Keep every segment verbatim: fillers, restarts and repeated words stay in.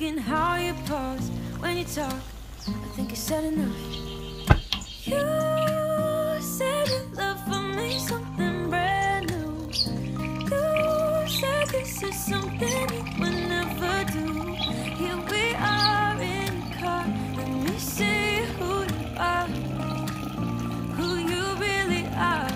and how you pause when you talk. I think you said enough. You said your love for me something brand new. You said this is something you would never do. Here we are in your car. Let me see who you are, who you really are.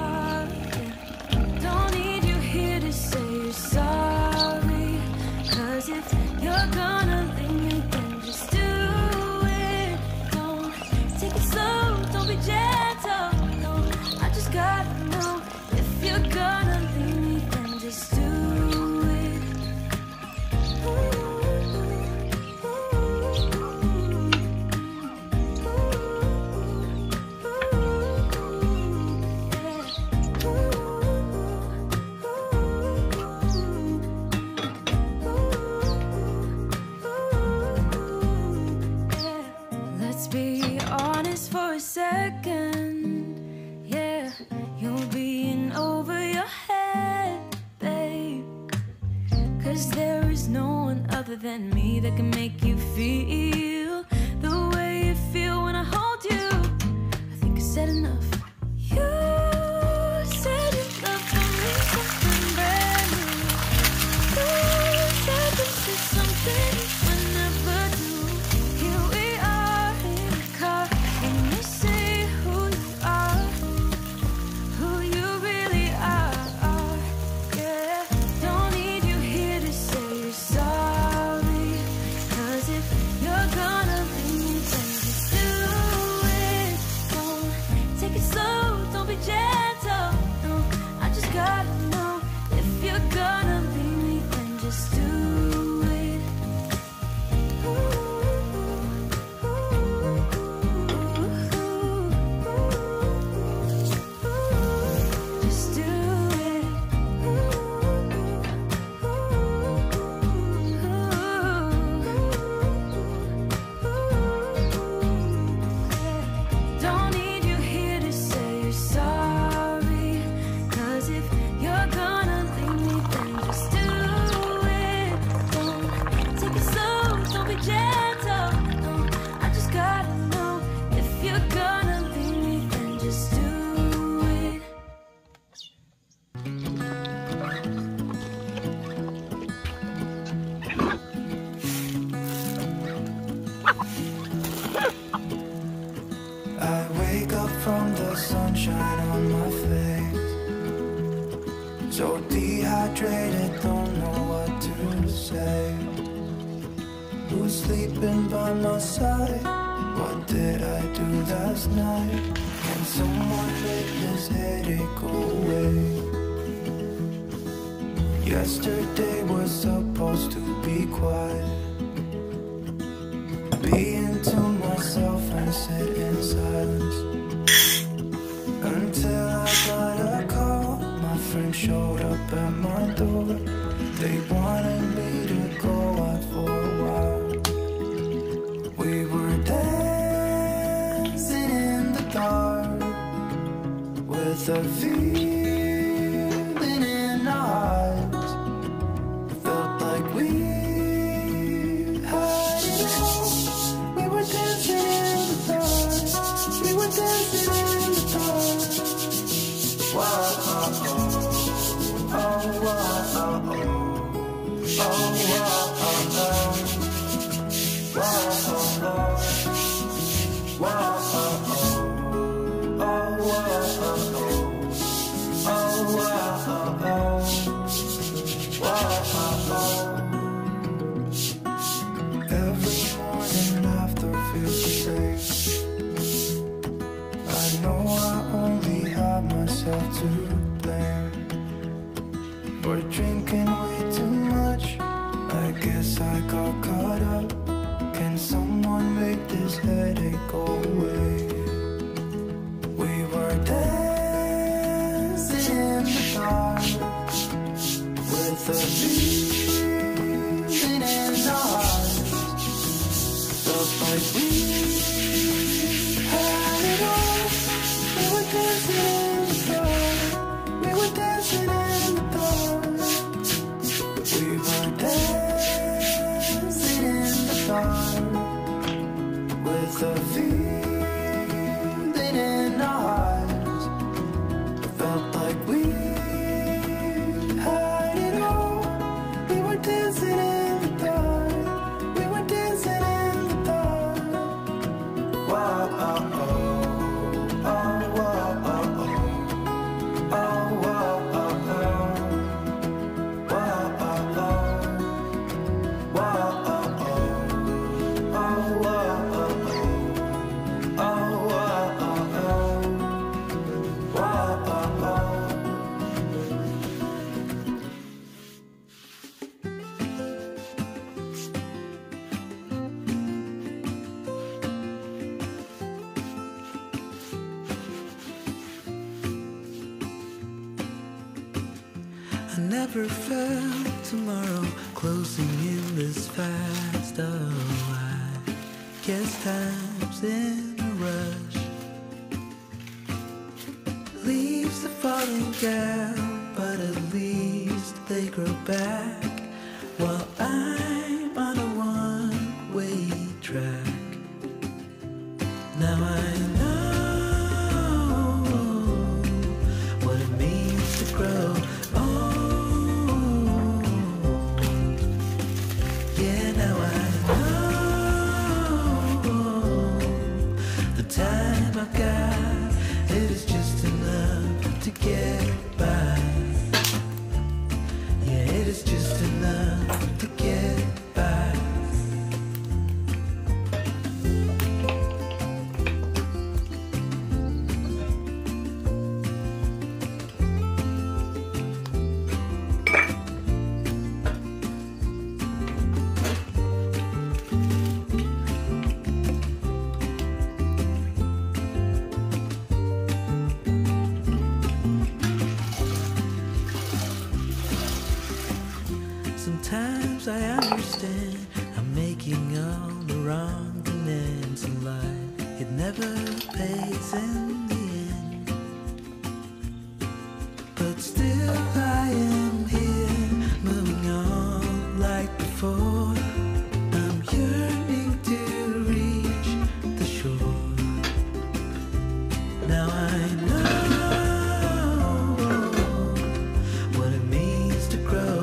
Don't need you here to say you're sorry, 'cause if you're gonna leave me, then just do it. Don't take it slow, don't be gentle. No, I just gotta know, if you're gonna leave me, then just do it. Ooh, ooh, ooh, ooh, ooh, ooh, yeah. Let's be honest for a second. Yeah, you're being over your head, babe. 'Cause there is no one other than me that can make you feel the way you feel when I hold you. I think I said enough. You said you love for me something brand new. You said this is something you would never do. Here we are in the car, and you say who you are, who you really are. Yeah, don't need you here to say you're sorry, 'cause if you're gonna leave me, then just do it. Don't take it slow, don't be gentle. No, I just gotta know, if you're gonna leave me, then just do it. Ooh, ooh, ooh, just do it. Ooh, ooh, don't need you here to say you're sorry, 'cause if you're gonna leave me, then just do it. Don't take it slow, don't be gentle. No, I just gotta know, if you're gonna leave me, then just do it. I wake up from the sunshine on my face, so dehydrated, don't know what to say. Who's sleeping by my side? What did I do last night? Can someone make this headache go away? Yesterday was supposed to be quiet, being to myself and sit in silence, until I got a call. My friend showed up at my door. They wanted me to go out for a while. We were dancing in the dark, with a feeling in our hearts. Felt like we had it all. We were dancing in the dark. We were dancing in the dark. Wow, oh, oh, oh, wow, oh, oh, oh, wow, oh, oh, wow, oh, oh, wow, oh, oh, oh, wow, oh, oh, oh, wow, oh, oh, wow, oh, oh. Every morning after feels the same. I know I only have myself to blame for drinking way too much. I guess I got caught up. Can someone make this headache go away? We were dancing in the dark, with a feeling in our hearts. Felt like we had it all. We were dancing in the dark. We were dancing in the dark. We were dancing in I never felt tomorrow closing in this fast. Oh, I guess time's in a rush. Leaves are falling down, but at least they grow back, while I'm on a one-way track. Now I know what it means to grow. Oh, yeah, now I know the time I've got, it is just enough to get by. Yeah, it is just enough to get by. Sometimes I understand I'm making all the wrong demands in life. It never pays in the end, but still I am here, moving on like before. I'm yearning to reach the shore. Now I know what it means to grow.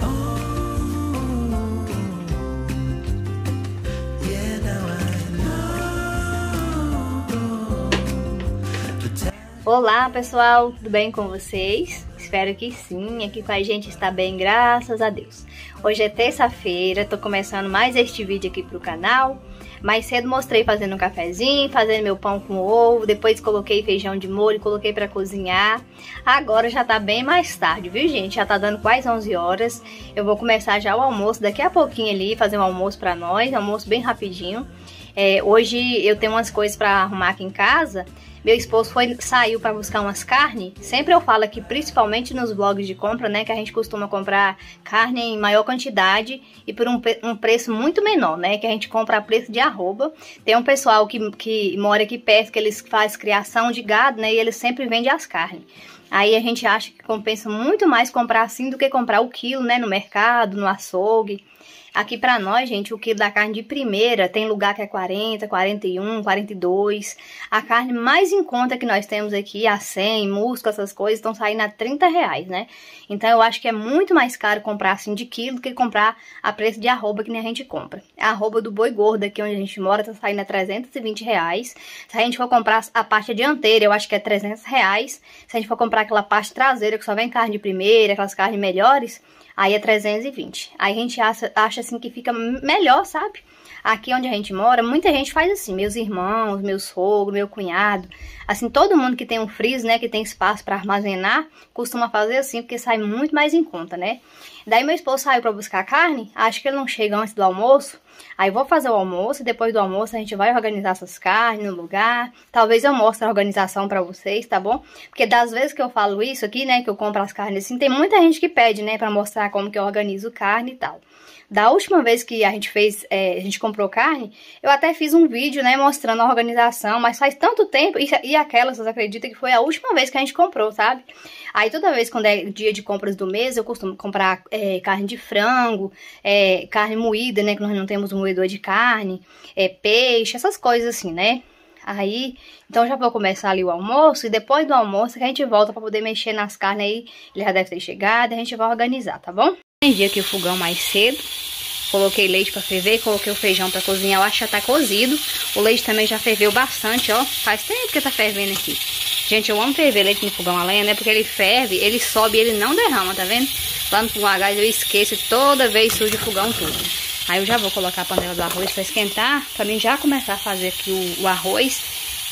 Olá pessoal, tudo bem com vocês? Espero que sim, aqui com a gente está bem, graças a Deus. Hoje é terça-feira, tô começando mais este vídeo aqui pro canal. Mais cedo mostrei fazendo um cafezinho, fazendo meu pão com ovo, depois coloquei feijão de molho, coloquei para cozinhar. Agora já tá bem mais tarde, viu gente? Já tá dando quase onze horas. Eu vou começar já o almoço daqui a pouquinho ali, fazer um almoço para nós, almoço bem rapidinho. É, hoje eu tenho umas coisas para arrumar aqui em casa. Meu esposo foi, saiu para buscar umas carnes. Sempre eu falo aqui, principalmente nos vlogs de compra, né? Que a gente costuma comprar carne em maior quantidade e por um, um preço muito menor, né? Que a gente compra a preço de arroba. Tem um pessoal que, que mora aqui perto, que eles fazem criação de gado, né? E eles sempre vendem as carnes. Aí a gente acha que compensa muito mais comprar assim do que comprar o quilo, né? No mercado, no açougue. Aqui pra nós, gente, o quilo da carne de primeira tem lugar que é quarenta, quarenta e um, quarenta e dois. A carne mais em conta que nós temos aqui, a cem, musco, essas coisas, estão saindo a trinta reais, né? Então eu acho que é muito mais caro comprar assim de quilo do que comprar a preço de arroba que nem a gente compra. A arroba do boi gordo aqui onde a gente mora tá saindo a trezentos e vinte reais. Se a gente for comprar a parte dianteira, eu acho que é trezentos reais. Se a gente for comprar aquela parte traseira que só vem carne de primeira, aquelas carnes melhores, aí é trezentos e vinte. Aí a gente acha, acha assim que fica melhor, sabe? Aqui onde a gente mora, muita gente faz assim. Meus irmãos, meu sogro, meu cunhado. Assim, todo mundo que tem um freezer, né? Que tem espaço para armazenar, costuma fazer assim, porque sai muito mais em conta, né? Daí meu esposo saiu para buscar carne. Acho que ele não chega antes do almoço. Aí vou fazer o almoço. Depois do almoço a gente vai organizar essas carnes no lugar. Talvez eu mostre a organização para vocês, tá bom? Porque das vezes que eu falo isso aqui, né? Que eu compro as carnes assim, tem muita gente que pede, né? Para mostrar como que eu organizo carne e tal. Da última vez que a gente fez, é, a gente comprou carne, eu até fiz um vídeo, né, mostrando a organização, mas faz tanto tempo, e, e aquela, vocês acreditam que foi a última vez que a gente comprou, sabe? Aí toda vez quando é dia de compras do mês, eu costumo comprar é, carne de frango, é, carne moída, né, que nós não temos um moedor de carne, é, peixe, essas coisas assim, né? Aí, então já vou começar ali o almoço, e depois do almoço que a gente volta pra poder mexer nas carnes aí, ele já deve ter chegado, a gente vai organizar, tá bom? Acendi aqui o fogão mais cedo, coloquei leite pra ferver, coloquei o feijão pra cozinhar, eu acho que já tá cozido. O leite também já ferveu bastante, ó, faz tempo que tá fervendo aqui. Gente, eu amo ferver leite no fogão a lenha, né, porque ele ferve, ele sobe e ele não derrama, tá vendo? Lá no fogão a gás eu esqueço, toda vez sujo o fogão todo. Aí eu já vou colocar a panela do arroz pra esquentar, pra mim já começar a fazer aqui o, o arroz.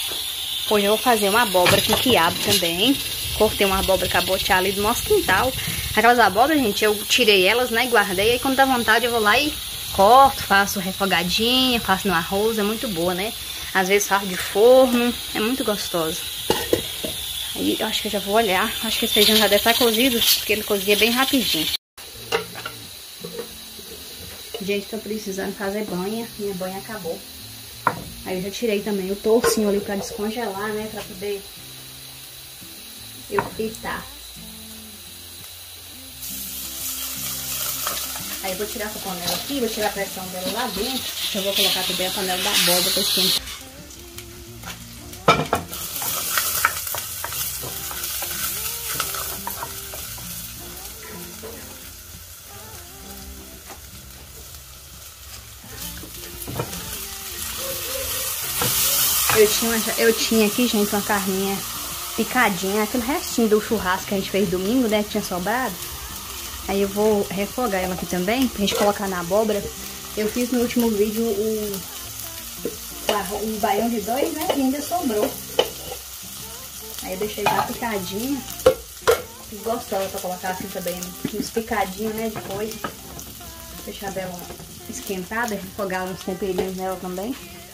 Hoje eu vou fazer uma abóbora com quiabo também. Cortei uma abóbora cabotiá ali do nosso quintal. Aquelas abóboras, gente, eu tirei elas, né, e guardei. Aí quando dá vontade eu vou lá e corto, faço refogadinha, faço no arroz, é muito boa, né? Às vezes faço de forno, é muito gostosa. Aí eu acho que eu já vou olhar. Acho que esse feijão já deve estar cozido, porque ele cozia bem rapidinho. Gente, tô precisando fazer banha. Minha banha acabou. Aí eu já tirei também o toucinho ali pra descongelar, né? Pra poder eu fritar. Aí eu vou tirar essa panela aqui, vou tirar a pressão dela lá dentro. Eu vou colocar também a panela da abóbora pra esquentar. Eu tinha, eu tinha aqui, gente, uma carninha picadinha, aquele restinho do churrasco que a gente fez domingo, né, que tinha sobrado. Aí eu vou refogar ela aqui também, pra gente colocar na abóbora. Eu fiz no último vídeo o, o, o baião de dois, né, e ainda sobrou. Aí eu deixei já picadinha. Gostosa pra colocar assim também, uns picadinhos, né, depois. Deixar ela esquentada, refogar uns temperinhos nela também.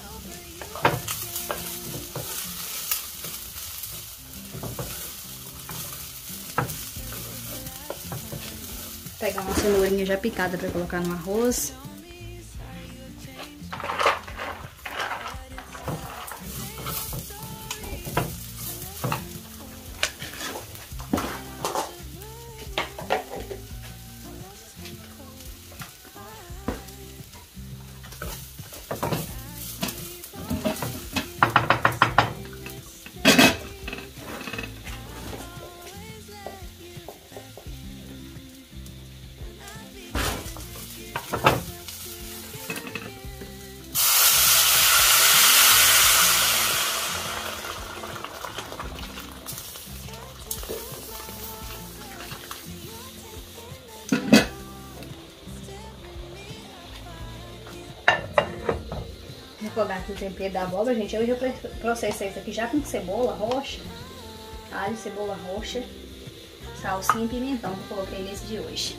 Pegar uma cenourinha já picada para colocar no arroz. Vou jogar aqui o tempero da abóbora, gente. Eu já processei isso aqui já com cebola roxa, alho, cebola roxa, salsinha e pimentão que eu coloquei nesse de hoje.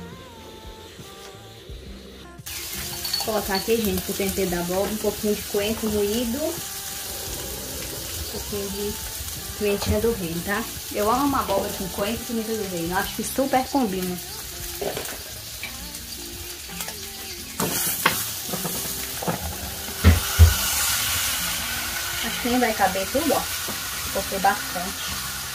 Vou colocar aqui, gente, o tempero da abóbora, um pouquinho de coentro moído, um pouquinho de pimentinha do reino, tá? Eu amo uma abóbora com coentro e pimenta do reino, eu acho que super combina. Acho que nem vai caber tudo, ó. Coloquei bastante.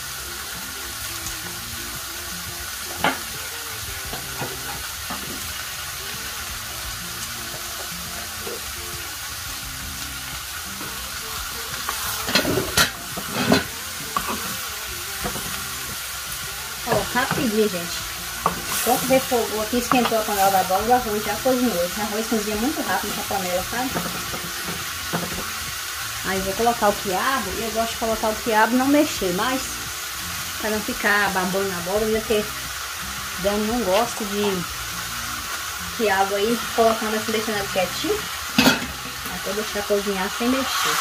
Ó, rapidinho, gente. Enquanto refogou aqui, esquentou a panela da abóbora, o arroz já cozinhou. Esse arroz cozinha muito rápido nessa panela, sabe? Aí eu vou colocar o quiabo, e eu gosto de colocar o quiabo e não mexer, mas para não ficar babando na abóbora, porque Dani não gosta de quiabo aí, colocando assim, deixando ele quietinho. Até eu deixar cozinhar sem mexer.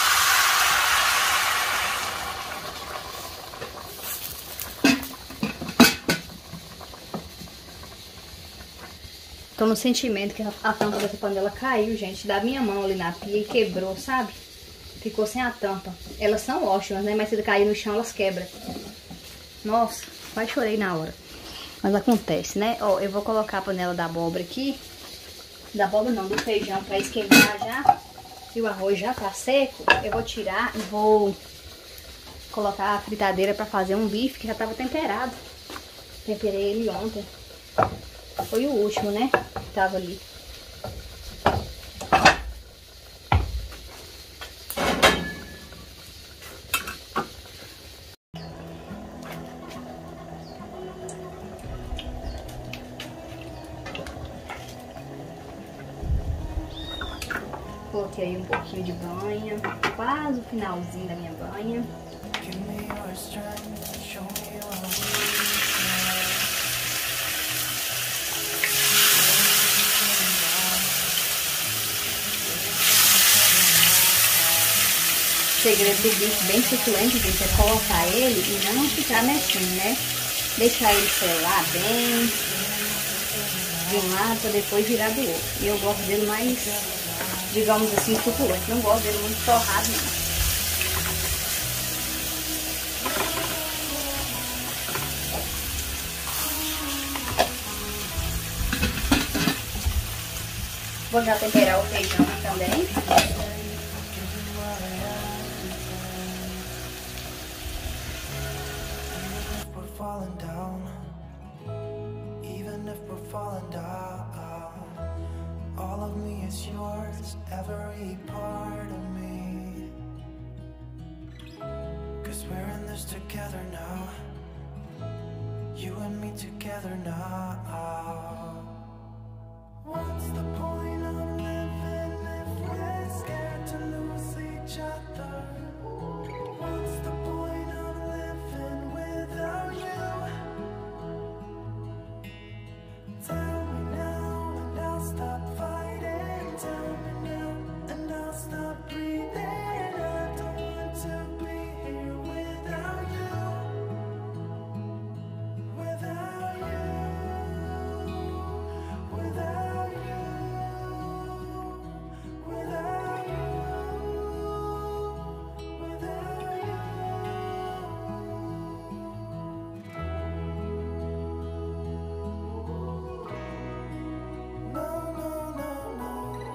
Tô no sentimento que a tampa dessa panela caiu, gente, da minha mão ali na pia e quebrou, sabe? Ficou sem a tampa. Elas são ótimas, né? Mas se cair no chão, elas quebram. Nossa, quase chorei na hora. Mas acontece, né? Ó, eu vou colocar a panela da abóbora aqui. Da abóbora não, do feijão pra esquentar já. E o arroz já tá seco. Eu vou tirar e vou colocar a fritadeira pra fazer um bife que já tava temperado. Temperei ele ontem. Foi o último, né? Que tava ali. Coloquei aí um pouquinho de banha, quase o finalzinho da minha banha. O segredo do bife bem suculento, gente, é colocar ele e não ficar mexendo, né? Deixar ele selar bem de um lado para depois virar do outro. E eu gosto dele mais, digamos assim, suculento. Não gosto dele muito torrado, não. Vou já temperar o feijão também. Falling down, even if we're falling down, all of me is yours, every part of me, 'cause we're in this together now, you and me together now. What's the point of living if we're scared to lose each other? What's the point of living without you? Tell me now and I'll stop fighting. Tell me now and I'll stop breathing. I don't want to be here without you. Without you. Without you. Without you. Without you. No, no, no, no.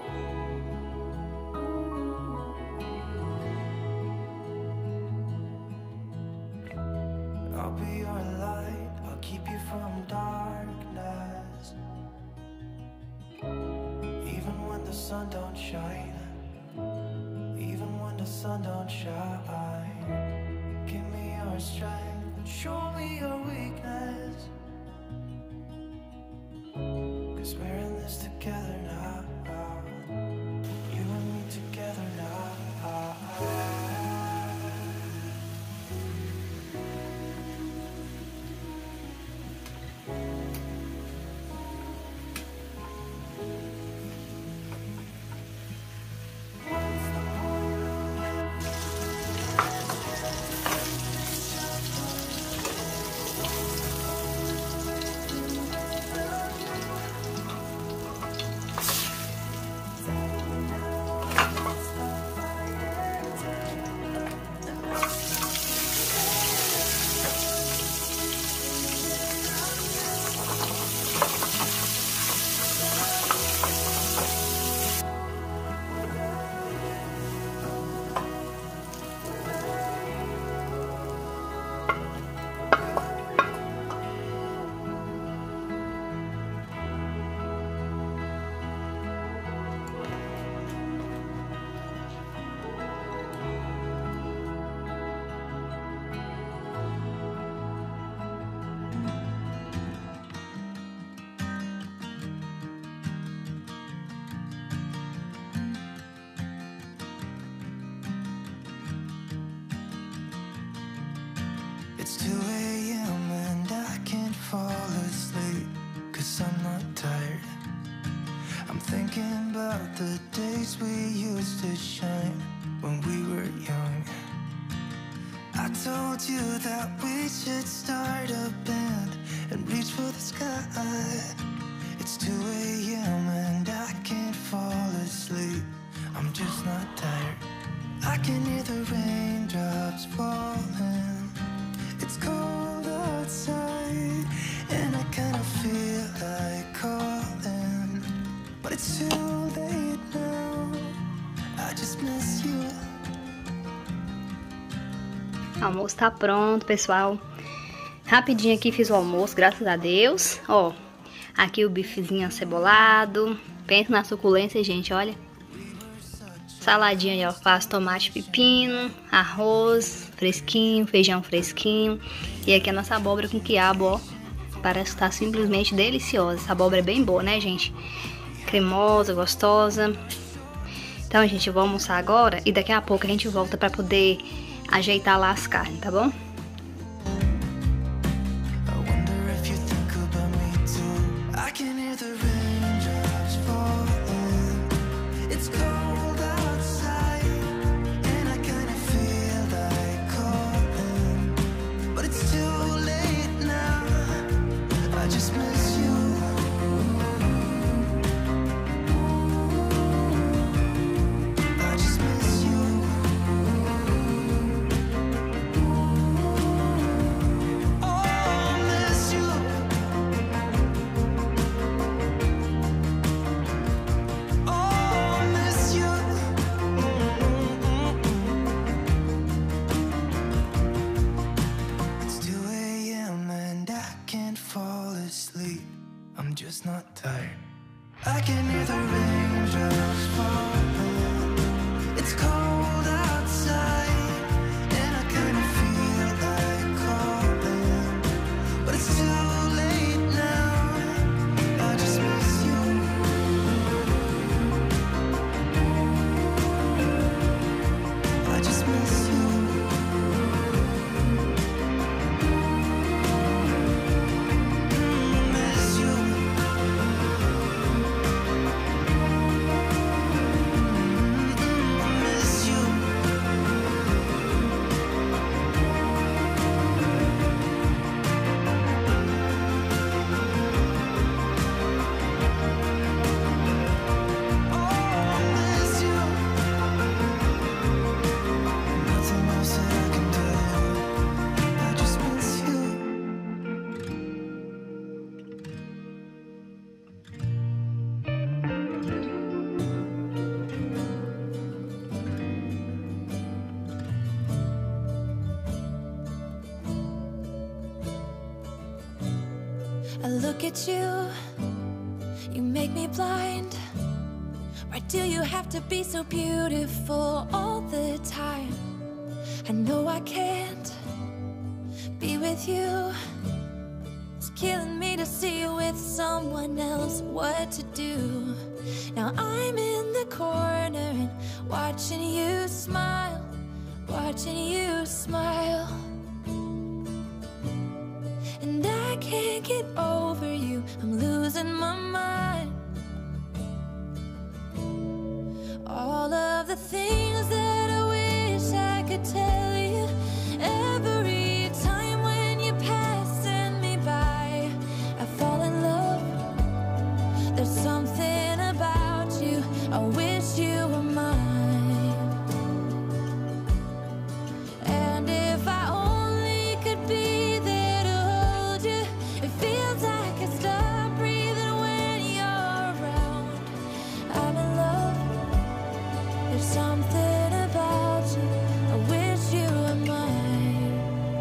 I'll be your light, I'll keep you from darkness. Even when the sun don't shine, even when the sun don't shine, give me your strength and show me your weakness. 'Cause we're in this together now, you and me together now. It's two a m and I can't fall asleep, 'cause I'm not tired. I'm thinking about the days we used to shine when we were young. I told you that we should start a band and reach for the sky. It's two a m and I can't fall asleep, I'm just not tired. I can hear the raindrops falling. It's cold outside and I kind of feel like calling, but it's too late now, I just miss you. O almoço tá pronto, pessoal. Rapidinho aqui fiz o almoço, graças a Deus. Ó, aqui o bifezinho acebolado. Pensa na suculência, gente, olha. Saladinha de alface, tomate, pepino, arroz fresquinho, feijão fresquinho. E aqui a nossa abóbora com quiabo, ó. Parece que tá simplesmente deliciosa. Essa abóbora é bem boa, né, gente? Cremosa, gostosa. Então, gente, eu vou almoçar agora e daqui a pouco a gente volta pra poder ajeitar lá as carnes, tá bom? Oh, can hear the raindrops falling. It's cold outside, and I kinda feel like calling, but it's too late now. I just miss you. I just miss you. I look at you, you make me blind. Why do you have to be so beautiful all the time? I know I can't be with you. It's killing me to see you with someone else. What to do? Now I'm in the corner and watching you smile, watching you smile. And I can't get over you, I'm losing my mind. All of the things that I wish I could tell you, every time when you're passing me by, I fall in love. There's something about you, I wish you were mine. And if I only could be there to hold you, it feels like I stop breathing when you're around. I'm in love, there's something about you, I wish you were mine.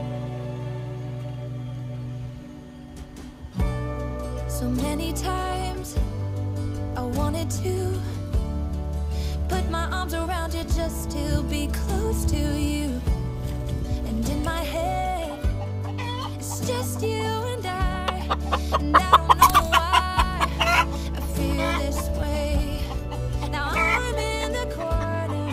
So many times I wanted to put my arms around you just to be close to you. And in my head, it's just you and I. And I don't know why I feel this way. Now I'm in the corner,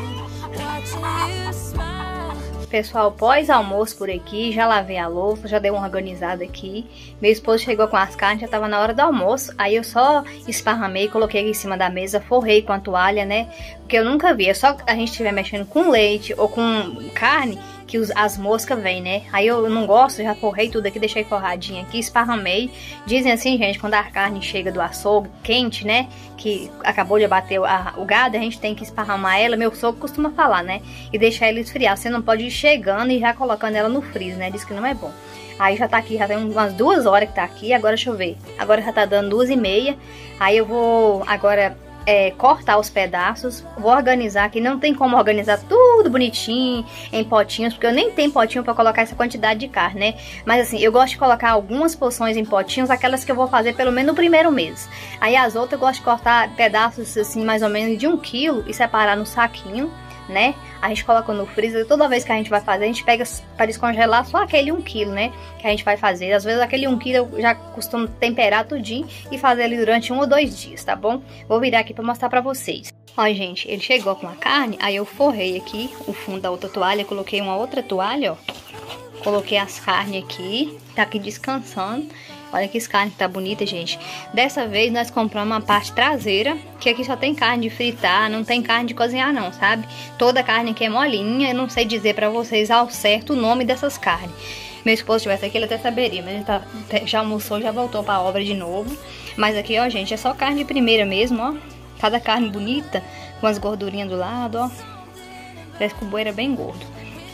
watching you smile. Pessoal, pós-almoço por aqui, já lavei a louça, já dei uma organizada aqui. Meu esposo chegou com as carnes, já tava na hora do almoço. Aí eu só esparramei, coloquei aqui em cima da mesa, forrei com a toalha, né? Porque eu nunca vi, é só a gente estiver mexendo com leite ou com carne que os, as moscas vêm, né? Aí eu não gosto, já forrei tudo aqui, deixei forradinho aqui, esparramei. Dizem assim, gente, quando a carne chega do açougue quente, né? Que acabou de abater a, o gado, a gente tem que esparramar ela. Meu sogro costuma falar, né? E deixar ela esfriar. Você não pode ir chegando e já colocando ela no freezer, né? Diz que não é bom. Aí já tá aqui, já tem umas duas horas que tá aqui. Agora deixa eu ver. Agora já tá dando duas e meia. Aí eu vou agora é, cortar os pedaços. Vou organizar aqui. Não tem como organizar tudo bonitinho em potinhos, porque eu nem tenho potinho pra colocar essa quantidade de carne, né? Mas assim, eu gosto de colocar algumas porções em potinhos, aquelas que eu vou fazer pelo menos no primeiro mês. Aí as outras eu gosto de cortar pedaços assim, mais ou menos de um quilo e separar no saquinho, né? A gente coloca no freezer. Toda vez que a gente vai fazer, a gente pega para descongelar só aquele um quilo, né? Que a gente vai fazer. Às vezes aquele um quilo eu já costumo temperar tudinho e fazer ele durante um ou dois dias, tá bom? Vou virar aqui para mostrar para vocês. Ó, gente, ele chegou com a carne, aí eu forrei aqui o fundo da outra toalha, coloquei uma outra toalha, ó. Coloquei as carnes aqui, tá aqui descansando. Olha que carne que tá bonita, gente. Dessa vez nós compramos uma parte traseira, que aqui só tem carne de fritar, não tem carne de cozinhar não, sabe? Toda a carne aqui é molinha, eu não sei dizer pra vocês ao certo o nome dessas carnes. Meu esposo estivesse aqui, ele até saberia, mas ele tá, já almoçou, já voltou pra obra de novo. Mas aqui, ó, gente, é só carne de primeira mesmo, ó. Cada carne bonita, com as gordurinhas do lado, ó. Parece que o boi era bem gordo.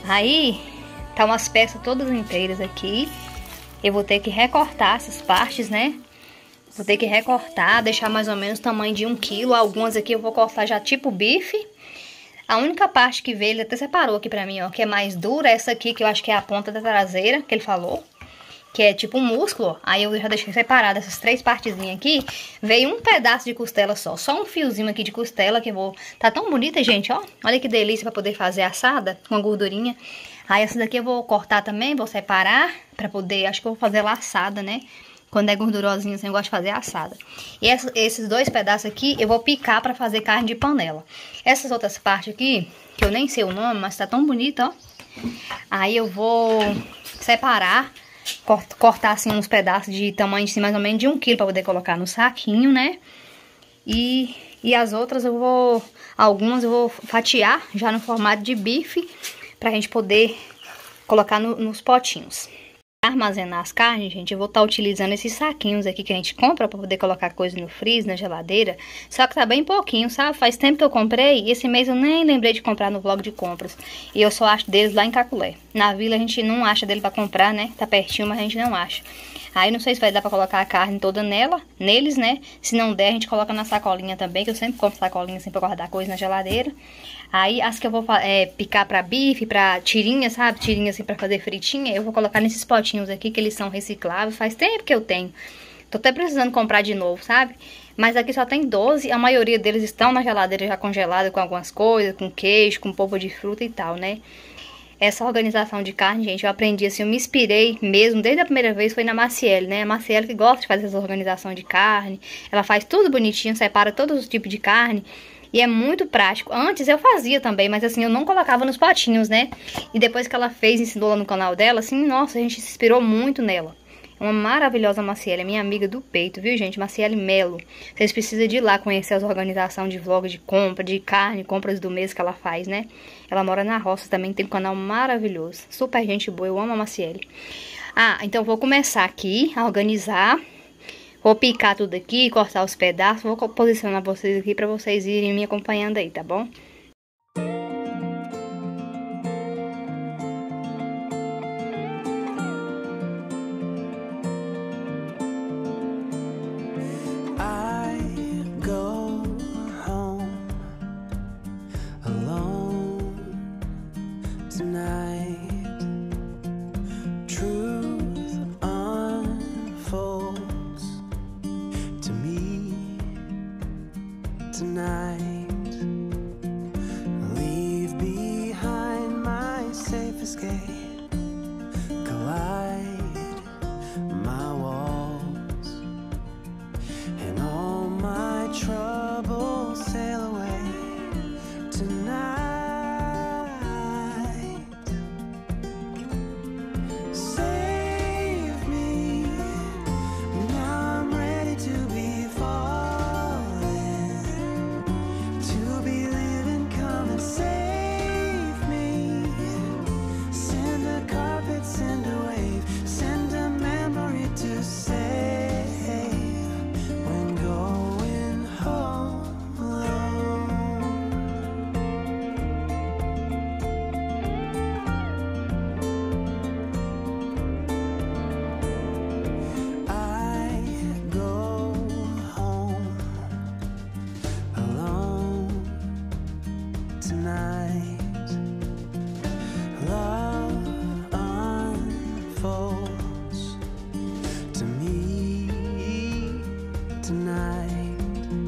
Aí, tá umas peças todas inteiras aqui. Eu vou ter que recortar essas partes, né? Vou ter que recortar, deixar mais ou menos o tamanho de um quilo. Algumas aqui eu vou cortar já tipo bife. A única parte que veio, ele até separou aqui pra mim, ó, que é mais dura, essa aqui que eu acho que é a ponta da traseira, que ele falou. que é tipo um músculo, ó. Aí eu já deixei separado essas três partezinhas aqui. Veio um pedaço de costela só, só um fiozinho aqui de costela que eu vou... Tá tão bonita, gente, ó. Olha que delícia pra poder fazer assada com a gordurinha. Aí essa daqui eu vou cortar também, vou separar pra poder... Acho que eu vou fazer ela assada, né? Quando é gordurosinha, assim, eu gosto de fazer assada. E essa, esses dois pedaços aqui eu vou picar pra fazer carne de panela. Essas outras partes aqui, que eu nem sei o nome, mas tá tão bonita, ó. Aí eu vou separar... Cortar assim uns pedaços de tamanho de mais ou menos de um quilo para poder colocar no saquinho, né? E, e as outras eu vou, algumas eu vou fatiar já no formato de bife pra gente poder colocar no, nos potinhos. Para armazenar as carnes, gente, eu vou estar tá utilizando esses saquinhos aqui que a gente compra para poder colocar coisa no freezer, na geladeira. Só que tá bem pouquinho, sabe? Faz tempo que eu comprei e esse mês eu nem lembrei de comprar no vlog de compras. E eu só acho deles lá em Caculé. Na vila a gente não acha dele para comprar, né? Tá pertinho, mas a gente não acha. Aí não sei se vai dar pra colocar a carne toda nela, neles, né? Se não der, a gente coloca na sacolinha também, que eu sempre compro sacolinha assim pra guardar coisa na geladeira. Aí as que eu vou é, picar pra bife, pra tirinha, sabe? Tirinha assim pra fazer fritinha, eu vou colocar nesses potinhos aqui, que eles são recicláveis. Faz tempo que eu tenho. Tô até precisando comprar de novo, sabe? Mas aqui só tem doze, a maioria deles estão na geladeira já congelada com algumas coisas, com queijo, com polpa de fruta e tal, né? Essa organização de carne, gente, eu aprendi assim, eu me inspirei mesmo, desde a primeira vez, foi na Maciele, né? A Maciele que gosta de fazer essa organização de carne, ela faz tudo bonitinho, separa todos os tipos de carne e é muito prático. Antes eu fazia também, mas assim, eu não colocava nos potinhos, né? E depois que ela fez, ensinou lá no canal dela, assim, nossa, a gente se inspirou muito nela. Uma maravilhosa Maciele, é minha amiga do peito, viu, gente? Maciele Melo. Vocês precisam de ir lá conhecer as organizações de vlog de compra, de carne, compras do mês que ela faz, né? Ela mora na roça também, tem um canal maravilhoso. Super gente boa, eu amo a Maciele. Ah, então vou começar aqui a organizar. Vou picar tudo aqui, cortar os pedaços. Vou posicionar vocês aqui pra vocês irem me acompanhando aí, tá bom? Tonight, leave behind my safe escape, collide my walls, and all my troubles sail away tonight. Save me, now I'm ready to be falling, to be living, come and save me. Send a carpet, send a wave, send a memory to save when going home alone. I go home alone tonight. Love unfolds to me tonight.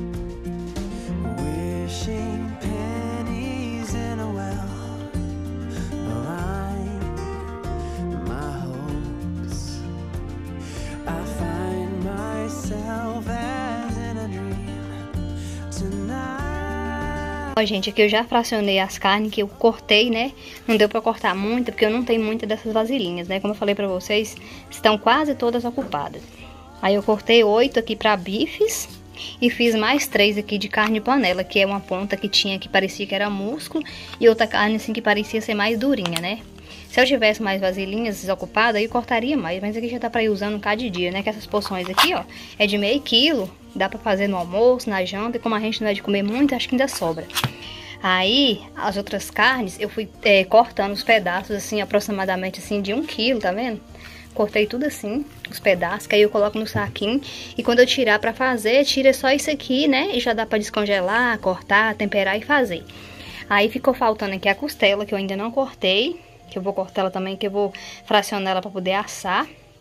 Wishing pennies in a well align my hopes. I find myself as in a dream tonight. Ó, gente, aqui eu já fracionei as carnes que eu cortei, né? Não deu pra cortar muito, porque eu não tenho muita dessas vasilhinhas, né? Como eu falei pra vocês, estão quase todas ocupadas. Aí eu cortei oito aqui pra bifes e fiz mais três aqui de carne de panela, que é uma ponta que tinha que parecia que era músculo e outra carne assim que parecia ser mais durinha, né? Se eu tivesse mais vasilhinhas desocupadas, aí eu cortaria mais, mas aqui já dá pra ir usando cada dia, né? Que essas porções aqui, ó, é de meio quilo, dá pra fazer no almoço, na janta, e como a gente não é de comer muito, acho que ainda sobra. Aí, as outras carnes, eu fui é, cortando os pedaços, assim, aproximadamente, assim, de um quilo, tá vendo? Cortei tudo assim, os pedaços, que aí eu coloco no saquinho. E quando eu tirar pra fazer, tira só isso aqui, né? E já dá pra descongelar, cortar, temperar e fazer. Aí ficou faltando aqui a costela, que eu ainda não cortei, que eu vou cortar ela também, que eu vou fracionar ela pra poder assar.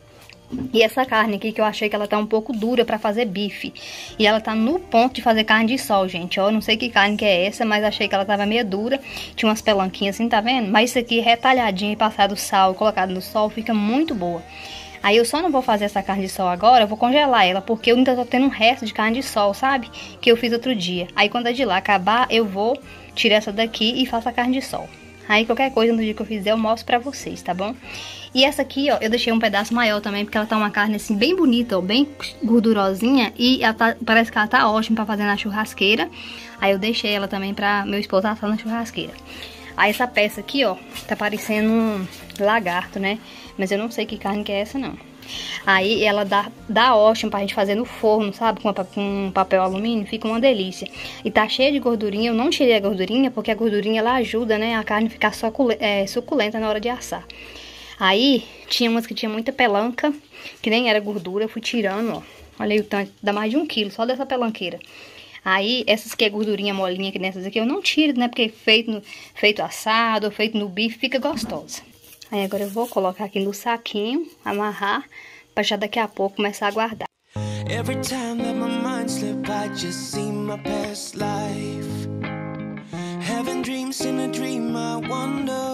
E essa carne aqui que eu achei que ela tá um pouco dura pra fazer bife. E ela tá no ponto de fazer carne de sol, gente. Ó, eu não sei que carne que é essa, mas achei que ela tava meio dura. Tinha umas pelanquinhas assim, tá vendo? Mas isso aqui retalhadinho e passado sal, colocado no sol, fica muito boa. Aí eu só não vou fazer essa carne de sol agora, eu vou congelar ela, porque eu ainda tô tendo um resto de carne de sol, sabe? Que eu fiz outro dia. Aí quando a de lá acabar, eu vou tirar essa daqui e faço a carne de sol. Aí qualquer coisa no dia que eu fizer eu mostro pra vocês, tá bom? E essa aqui, ó, eu deixei um pedaço maior também, porque ela tá uma carne assim bem bonita, ó, bem gordurosinha. E ela tá, parece que ela tá ótima pra fazer na churrasqueira. Aí eu deixei ela também pra meu esposo assar na churrasqueira. Aí essa peça aqui, ó, tá parecendo um lagarto, né? Mas eu não sei que carne que é essa, não. Aí ela dá, dá ótimo pra gente fazer no forno, sabe? Com, com papel alumínio, fica uma delícia. E tá cheia de gordurinha, eu não tirei a gordurinha, porque a gordurinha ela ajuda, né? A carne ficar suculenta, é, suculenta na hora de assar. Aí tinha umas que tinha muita pelanca, que nem era gordura, eu fui tirando, ó. Olha aí o tanto, dá mais de um quilo só dessa pelanqueira. Aí, essas que é gordurinha molinha, que nessas aqui eu não tiro, né? Porque feito, no, feito assado ou feito no bife fica gostosa. Aí agora eu vou colocar aqui no saquinho, amarrar, pra já daqui a pouco começar a guardar. Every time that my mind slip, I just see my past life. Having dreams in a dream, I wonder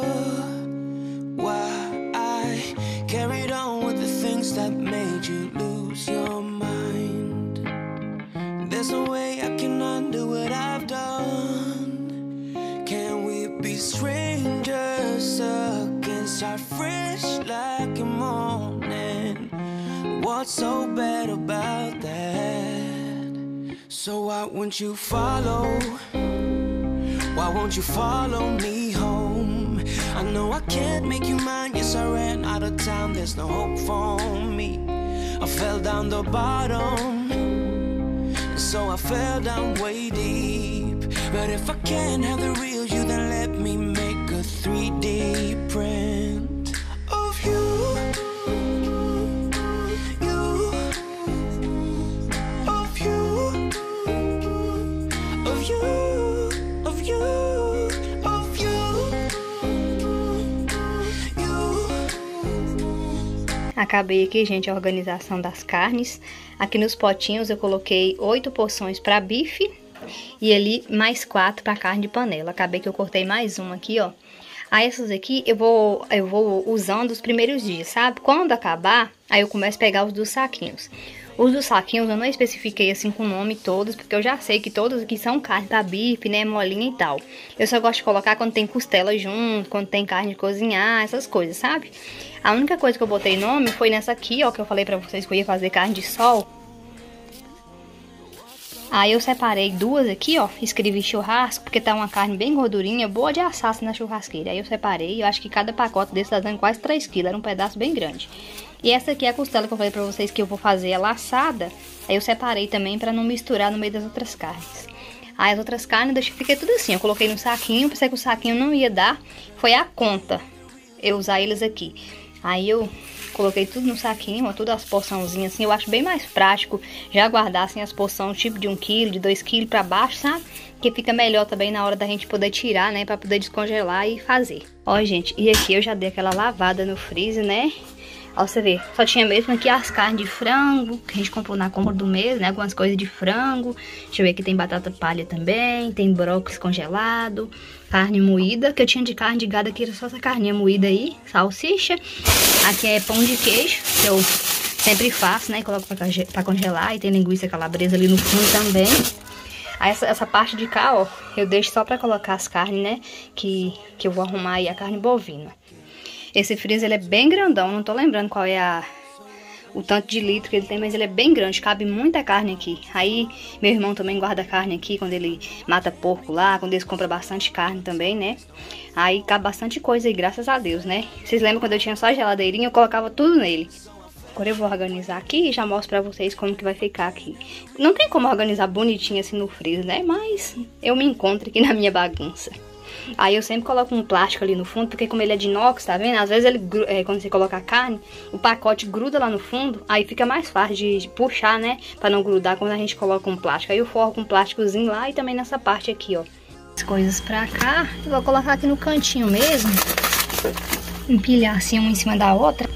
why I carried on with the things that made you lose your mind. There's no way I can undo what I've done. Can we be strangers again? Start fresh like a morning. What's so bad about that? So why won't you follow? Why won't you follow me home? I know I can't make you mine. Yes, I ran out of town. There's no hope for me. I fell down the bottom, so I fell down way deep. But if I can't have the real you, then let me make a three D print of you, you, of you, of you, of you, of you, you. Acabei aqui, gente, a organização das carnes. Aqui nos potinhos eu coloquei oito porções para bife e ali mais quatro para carne de panela. Acabei que eu cortei mais uma aqui, ó. Aí essas aqui eu vou, eu vou usando os primeiros dias, sabe? Quando acabar, aí eu começo a pegar os dos saquinhos. Os dos saquinhos eu não especifiquei assim com o nome todos, porque eu já sei que todos aqui são carne para bife, né? Molinha e tal. Eu só gosto de colocar quando tem costela junto, quando tem carne de cozinhar, essas coisas, sabe? A única coisa que eu botei nome foi nessa aqui, ó, que eu falei pra vocês que eu ia fazer carne de sol. Aí eu separei duas aqui, ó, escrevi churrasco, porque tá uma carne bem gordurinha, boa de assar assim na churrasqueira. Aí eu separei, eu acho que cada pacote desse tá dando quase três quilos, era um pedaço bem grande. E essa aqui é a costela que eu falei pra vocês que eu vou fazer ela assada. Aí eu separei também pra não misturar no meio das outras carnes. Aí as outras carnes, deixa, fiquei tudo assim, eu coloquei no saquinho, pensei que o saquinho não ia dar, foi a conta eu usar eles aqui. Aí eu coloquei tudo no saquinho, ó, tudo as porçãozinhas assim. Eu acho bem mais prático já guardar assim as porções tipo de um quilo, de dois quilos pra baixo, sabe? Que fica melhor também na hora da gente poder tirar, né? Pra poder descongelar e fazer. Ó, gente, e aqui eu já dei aquela lavada no freezer, né? Ó, você vê, só tinha mesmo aqui as carnes de frango, que a gente comprou na compra do mês, né? Algumas coisas de frango. Deixa eu ver, aqui tem batata palha também, tem brócolis congelado, carne moída, que eu tinha de carne de gado aqui, era só essa carninha moída aí, salsicha. Aqui é pão de queijo, que eu sempre faço, né? Coloco pra, pra congelar, e tem linguiça calabresa ali no fundo também. Aí essa, essa parte de cá, ó, eu deixo só pra colocar as carnes, né? Que, que eu vou arrumar aí a carne bovina. Esse freezer, ele é bem grandão, não tô lembrando qual é a, o tanto de litro que ele tem, mas ele é bem grande, cabe muita carne aqui. Aí, meu irmão também guarda carne aqui, quando ele mata porco lá, quando eles compram bastante carne também, né? Aí, cabe bastante coisa aí, graças a Deus, né? Vocês lembram quando eu tinha só a geladeirinha, eu colocava tudo nele. Agora eu vou organizar aqui e já mostro pra vocês como que vai ficar aqui. Não tem como organizar bonitinho assim no freezer, né? Mas eu me encontro aqui na minha bagunça. Aí eu sempre coloco um plástico ali no fundo, porque como ele é de inox, tá vendo? Às vezes ele, é, quando você coloca a carne, o pacote gruda lá no fundo, aí fica mais fácil de, de puxar, né? Pra não grudar quando a gente coloca um plástico. Aí eu forro com um plásticozinho lá e também nessa parte aqui, ó. As coisas pra cá, eu vou colocar aqui no cantinho mesmo. Empilhar assim uma em cima da outra.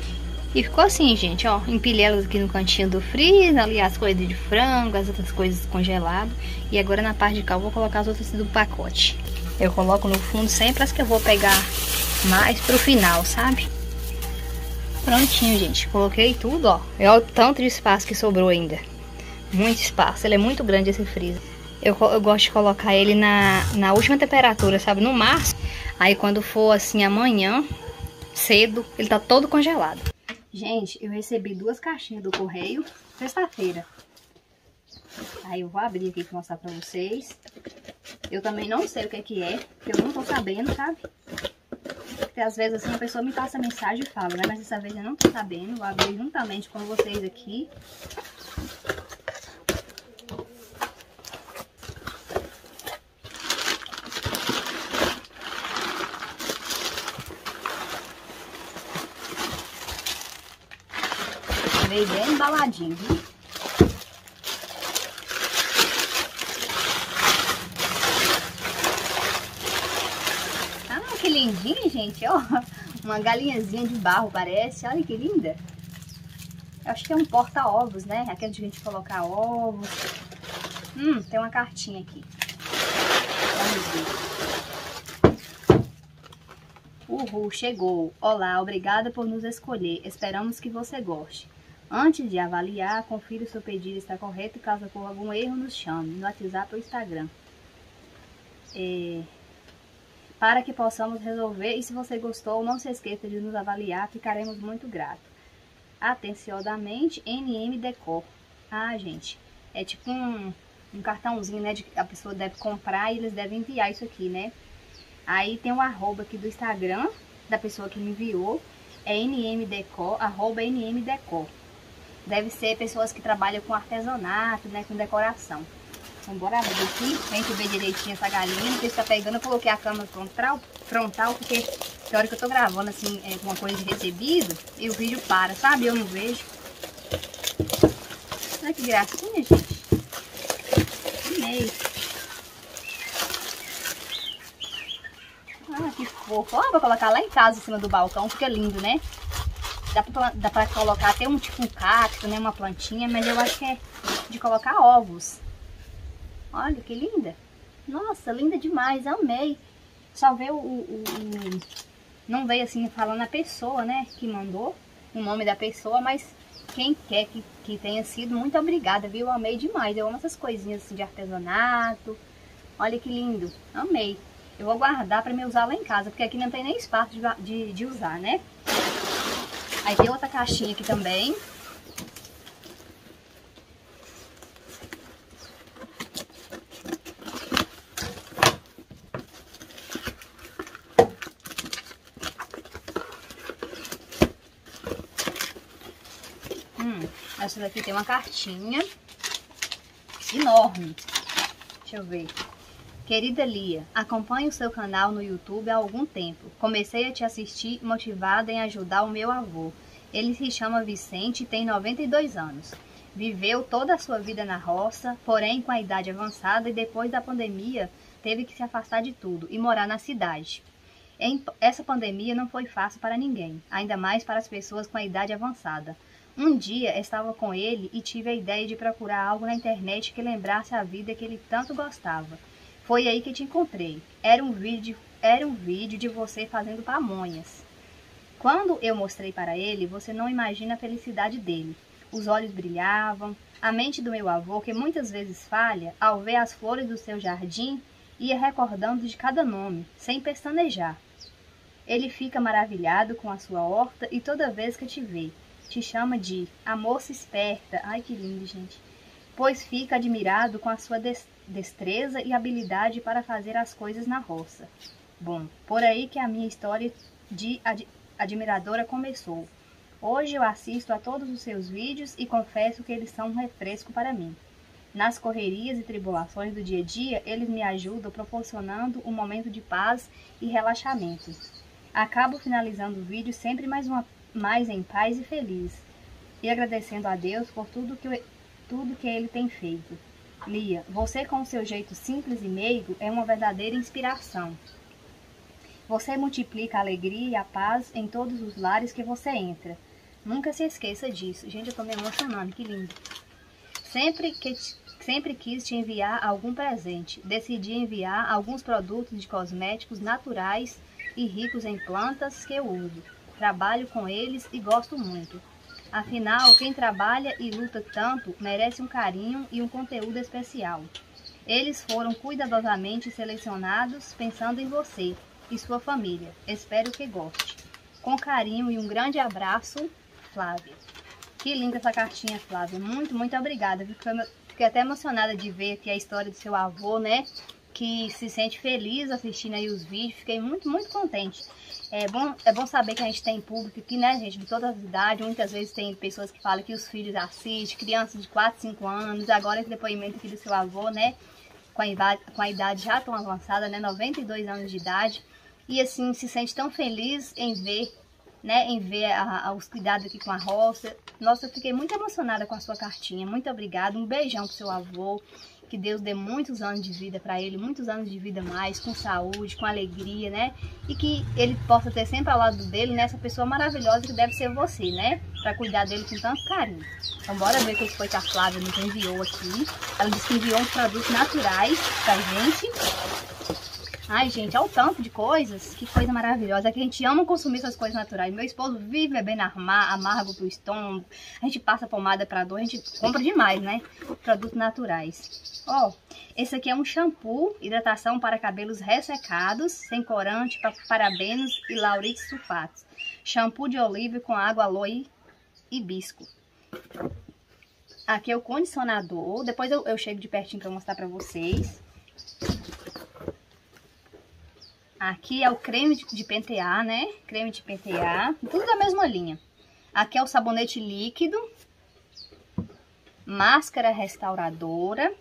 E ficou assim, gente, ó. Empilhei elas aqui no cantinho do freezer, ali as coisas de frango, as outras coisas congeladas. E agora na parte de cá eu vou colocar as outras do pacote. Eu coloco no fundo sempre as que eu vou pegar mais pro final, sabe? Prontinho, gente. Coloquei tudo, ó. Olha o tanto de espaço que sobrou ainda. Muito espaço. Ele é muito grande esse freezer. Eu, eu gosto de colocar ele na, na última temperatura, sabe? No máximo. Aí quando for assim amanhã, cedo, ele tá todo congelado. Gente, eu recebi duas caixinhas do correio sexta-feira. Aí eu vou abrir aqui pra mostrar pra vocês. Eu também não sei o que é que é, porque eu não tô sabendo, sabe? Porque às vezes assim a pessoa me passa mensagem e fala, né? Mas dessa vez eu não tô sabendo. Vou abrir juntamente com vocês aqui. Veio bem embaladinho, viu? Ah, que lindinho, gente, ó. Uma galinhazinha de barro, parece. Olha que linda. Eu acho que é um porta-ovos, né? Aquele de a gente colocar ovos. Hum, tem uma cartinha aqui. Vamos ver. Uhul, chegou. Olá, obrigada por nos escolher. Esperamos que você goste. Antes de avaliar, confira se o seu pedido está correto e caso ocorra algum erro, nos chame no WhatsApp ou Instagram. É, para que possamos resolver e se você gostou, não se esqueça de nos avaliar, ficaremos muito gratos. Atenciosamente, N M Decor. Ah, gente, é tipo um, um cartãozinho, né, de que a pessoa deve comprar e eles devem enviar isso aqui, né? Aí tem o arroba aqui do Instagram da pessoa que me enviou, é nmdecor, arroba nmdecor. Deve ser pessoas que trabalham com artesanato, né, com decoração. Então bora abrir aqui, pra gente ver direitinho essa galinha, porque está pegando. Eu coloquei a câmera frontal, frontal porque na hora que eu tô gravando assim, é, uma coisa de recebido, e o vídeo para, sabe? Eu não vejo. Olha que gracinha, gente. Amei. Ah, que fofo. Ó, vou colocar lá em casa, em cima do balcão, fica lindo, né? Dá pra, dá pra colocar até um tipo um cacto, né? Uma plantinha, mas eu acho que é de colocar ovos. Olha que linda. Nossa, linda demais, amei. Só veio o, o, o... Não veio assim falando a pessoa, né? Que mandou o nome da pessoa, mas quem quer que, que tenha sido, muito obrigada, viu? Eu amei demais. Eu amo essas coisinhas assim de artesanato. Olha que lindo, amei. Eu vou guardar pra me usar lá em casa, porque aqui não tem nem espaço de, de, de usar, né? Aí tem outra caixinha aqui também. Hum, essa daqui tem uma cartinha enorme. Deixa eu ver. Querida Lia, acompanho o seu canal no YouTube há algum tempo. Comecei a te assistir motivada em ajudar o meu avô. Ele se chama Vicente e tem noventa e dois anos. Viveu toda a sua vida na roça, porém com a idade avançada e depois da pandemia teve que se afastar de tudo e morar na cidade. Em, essa pandemia não foi fácil para ninguém, ainda mais para as pessoas com a idade avançada. Um dia estava com ele e tive a ideia de procurar algo na internet que lembrasse a vida que ele tanto gostava. Foi aí que te encontrei. Era um vídeo, era um vídeo de você fazendo pamonhas. Quando eu mostrei para ele, você não imagina a felicidade dele. Os olhos brilhavam. A mente do meu avô, que muitas vezes falha, ao ver as flores do seu jardim, ia recordando de cada nome, sem pestanejar. Ele fica maravilhado com a sua horta e toda vez que te vê, te chama de a moça esperta. Ai, que lindo, gente. Pois fica admirado com a sua destreza e habilidade para fazer as coisas na roça. Bom, por aí que a minha história de ad admiradora começou. Hoje eu assisto a todos os seus vídeos e confesso que eles são um refresco para mim. Nas correrias e tribulações do dia a dia, eles me ajudam proporcionando um momento de paz e relaxamento. Acabo finalizando o vídeo sempre mais, uma, mais em paz e feliz, e agradecendo a Deus por tudo que eu tudo que ele tem feito. Lia, você com o seu jeito simples e meigo é uma verdadeira inspiração. Você multiplica a alegria e a paz em todos os lares que você entra. Nunca se esqueça disso. Gente, eu tô me emocionando, que lindo. Sempre, que, sempre quis te enviar algum presente. Decidi enviar alguns produtos de cosméticos naturais e ricos em plantas que eu uso. Trabalho com eles e gosto muito. Afinal, quem trabalha e luta tanto merece um carinho e um conteúdo especial. Eles foram cuidadosamente selecionados pensando em você e sua família. Espero que goste. Com carinho e um grande abraço, Flávia. Que linda essa cartinha, Flávia. Muito, muito obrigada. Fiquei até emocionada de ver aqui a história do seu avô, né? Que se sente feliz assistindo aí os vídeos. Fiquei muito, muito contente. É bom, é bom saber que a gente tem público aqui, né, gente, de todas as idades. Muitas vezes tem pessoas que falam que os filhos assistem, crianças de quatro, cinco anos. Agora esse depoimento aqui do seu avô, né, com a idade, com a idade já tão avançada, né, noventa e dois anos de idade. E assim, se sente tão feliz em ver, né, em ver a, a, os cuidados aqui com a roça. Nossa, eu fiquei muito emocionada com a sua cartinha. Muito obrigada. Um beijão pro seu avô. Que Deus dê muitos anos de vida para ele, muitos anos de vida mais, com saúde, com alegria, né? E que ele possa ter sempre ao lado dele, né, essa pessoa maravilhosa que deve ser você, né? Para cuidar dele com tanto carinho. Então bora ver o que foi que a Flávia nos enviou aqui. Ela disse que enviou uns produtos naturais pra gente. Ai, gente, olha o tanto de coisas. Que coisa maravilhosa. É que a gente ama consumir essas coisas naturais. Meu esposo vive bebendo amargo pro estômago. A gente passa pomada pra dor. A gente compra demais, né? Produtos naturais. Ó, esse aqui é um shampoo, hidratação para cabelos ressecados, sem corante, parabenos e laurites sulfatos. Shampoo de oliva com água, aloe e hibisco. Aqui é o condicionador. Depois eu, eu chego de pertinho pra mostrar pra vocês. Aqui é o creme de, de pentear, né? Creme de pentear. Tudo da mesma linha. Aqui é o sabonete líquido. Máscara restauradora.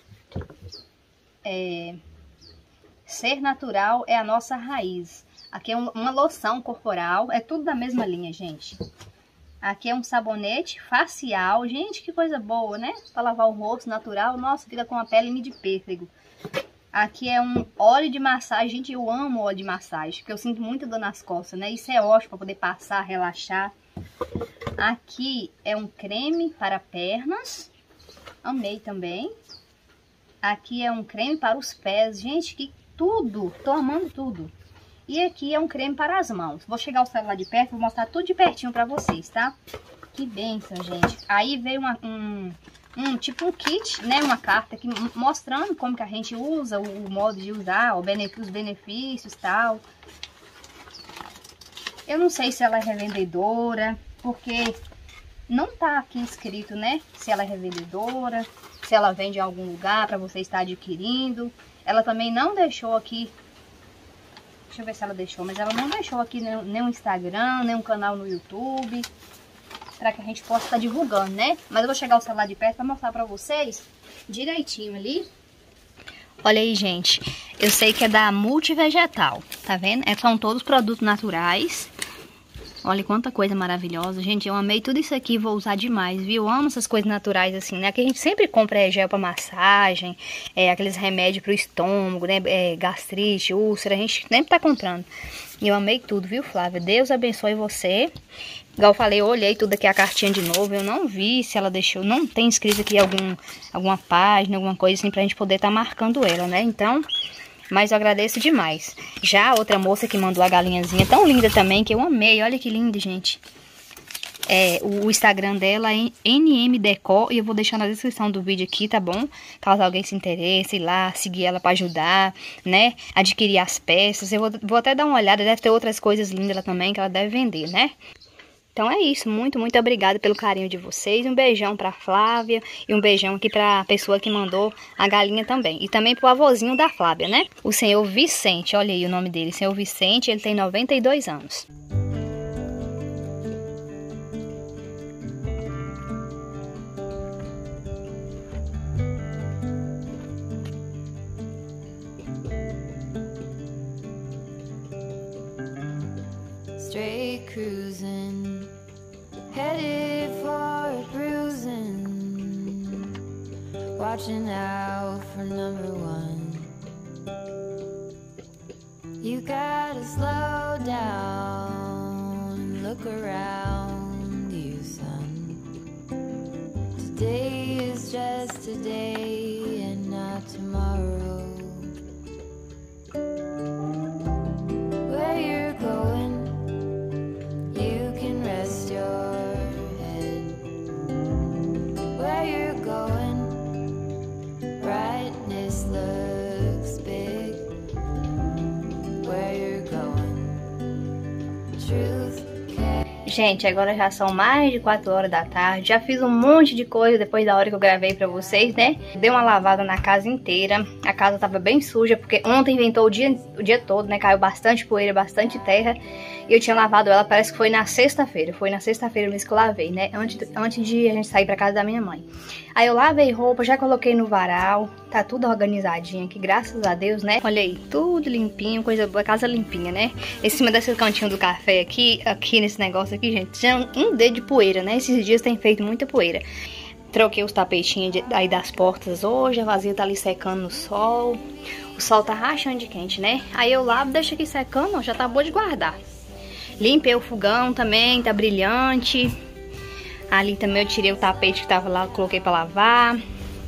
É, ser natural é a nossa raiz. Aqui é um, uma loção corporal. É tudo da mesma linha, gente. Aqui é um sabonete facial. Gente, que coisa boa, né? Para lavar o rosto natural. Nossa, fica com a pele de pêssego. Aqui é um óleo de massagem. Gente, eu amo óleo de massagem, porque eu sinto muita dor nas costas, né? Isso é ótimo para poder passar, relaxar. Aqui é um creme para pernas. Amei também. Aqui é um creme para os pés. Gente, que tudo! Tô amando tudo. E aqui é um creme para as mãos. Vou chegar o celular de perto, vou mostrar tudo de pertinho para vocês, tá? Que bênção, gente. Aí veio uma, um... Um, tipo um kit, né, uma carta aqui mostrando como que a gente usa, o, o modo de usar, o benefício, os benefícios e tal. Eu não sei se ela é revendedora, porque não tá aqui escrito, né, se ela é revendedora, se ela vende em algum lugar para você estar adquirindo. Ela também não deixou aqui, deixa eu ver se ela deixou, mas ela não deixou aqui nem, nem um Instagram, nem um canal no YouTube, para que a gente possa estar divulgando, né? Mas eu vou chegar o celular de perto para mostrar para vocês direitinho ali. Olha aí, gente. Eu sei que é da Multivegetal, tá vendo? É, são todos produtos naturais. Olha quanta coisa maravilhosa. Gente, eu amei tudo isso aqui, vou usar demais, viu? Eu amo essas coisas naturais assim, né? Que a gente sempre compra é, gel para massagem, é, aqueles remédios pro estômago, né? É, gastrite, úlcera, a gente sempre tá comprando. E eu amei tudo, viu, Flávia? Deus abençoe você. Igual eu falei, eu olhei tudo aqui, a cartinha de novo, eu não vi se ela deixou, não tem escrito aqui algum, alguma página, alguma coisa assim, pra gente poder estar tá marcando ela, né? Então, mas eu agradeço demais. Já a outra moça que mandou a galinhazinha, tão linda também, que eu amei, olha que linda, gente. É, o Instagram dela é N M Decor, e eu vou deixar na descrição do vídeo aqui, tá bom? Caso alguém se interesse, ir lá, seguir ela pra ajudar, né? Adquirir as peças, eu vou, vou até dar uma olhada, deve ter outras coisas lindas lá também que ela deve vender, né? Então é isso, muito, muito obrigada pelo carinho de vocês. Um beijão pra Flávia e um beijão aqui pra pessoa que mandou a galinha também. E também pro avôzinho da Flávia, né? O senhor Vicente, olha aí o nome dele. Senhor Vicente, ele tem noventa e dois anos. Straight cruising, headed for bruising, watching out for number one. You gotta slow down, look around you. Today is just today and not tomorrow. Where you're going, you can rest your head. Where you're going, brightness looks big. Where you're going, truth. Gente, agora já são mais de quatro horas da tarde. Já fiz um monte de coisa depois da hora que eu gravei pra vocês, né? Dei uma lavada na casa inteira. A casa tava bem suja, porque ontem ventou o dia, o dia todo, né? Caiu bastante poeira, bastante terra. E eu tinha lavado ela, parece que foi na sexta-feira. Foi na sexta-feira mesmo que eu lavei, né? Antes, antes de a gente sair pra casa da minha mãe. Aí eu lavei roupa, já coloquei no varal. Tá tudo organizadinho aqui, graças a Deus, né? Olha aí, tudo limpinho, coisa boa, casa limpinha, né? Em cima desse cantinho do café aqui, aqui nesse negócio aqui, gente, tinha um dedo de poeira, né? Esses dias tem feito muita poeira. Troquei os tapetinhos de, aí das portas hoje, a vasilha tá ali secando no sol. O sol tá rachando de quente, né? Aí eu lavo, deixo aqui secando, ó, já tá boa de guardar. Limpei o fogão também, tá brilhante. Ali também eu tirei o tapete que tava lá, coloquei pra lavar.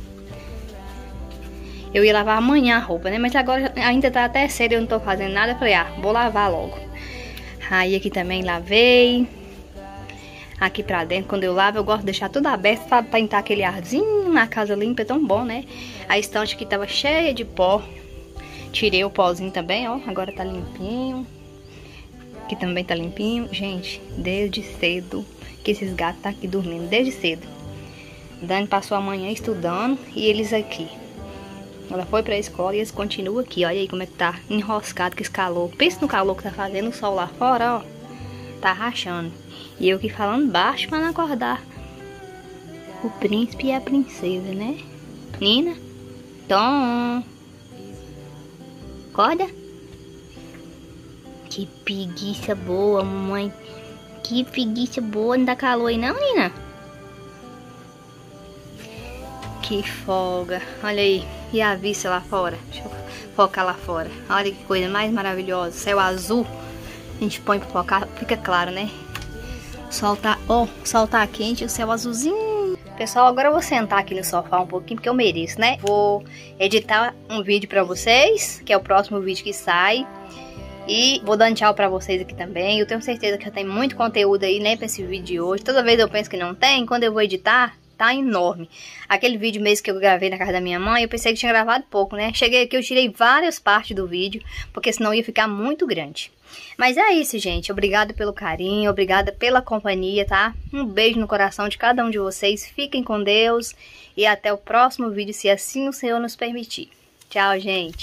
Eu ia lavar amanhã a roupa, né? Mas agora ainda tá até cedo, eu não tô fazendo nada. Eu falei, ah, vou lavar logo. Aí aqui também lavei. Aqui pra dentro, quando eu lavo, eu gosto de deixar tudo aberto pra, pra entrar aquele arzinho na casa limpa, é tão bom, né? A estante aqui tava cheia de pó. Tirei o pozinho também, ó. Agora tá limpinho. Aqui também tá limpinho. Gente, desde cedo que esses gatos tá aqui dormindo, desde cedo. Dani passou a manhã estudando e eles aqui. Ela foi pra escola e eles continuam aqui. Olha aí como é que tá enroscado com esse calor. Pensa no calor que tá fazendo o sol lá fora, ó. Tá rachando. E eu aqui falando baixo pra não acordar o príncipe e a princesa, né? Nina? Tom. Acorda. Que preguiça boa, mamãe. Que preguiça boa. Não dá calor aí não, Nina? Que folga. Olha aí. E a vista lá fora. Deixa eu focar lá fora. Olha que coisa mais maravilhosa. Céu azul. A gente põe pra focar. Fica claro, né? O sol tá, ó, oh, o sol tá quente. O céu azulzinho. Pessoal, agora eu vou sentar aqui no sofá um pouquinho. Porque eu mereço, né? Vou editar um vídeo pra vocês. Que é o próximo vídeo que sai. E vou dando tchau pra vocês aqui também. Eu tenho certeza que já tem muito conteúdo aí, né? Pra esse vídeo de hoje. Toda vez eu penso que não tem. Quando eu vou editar, tá enorme. Aquele vídeo mesmo que eu gravei na casa da minha mãe, eu pensei que tinha gravado pouco, né? Cheguei aqui, eu tirei várias partes do vídeo, porque senão ia ficar muito grande. Mas é isso, gente. Obrigada pelo carinho, obrigada pela companhia, tá? Um beijo no coração de cada um de vocês. Fiquem com Deus e até o próximo vídeo, se assim o Senhor nos permitir. Tchau, gente.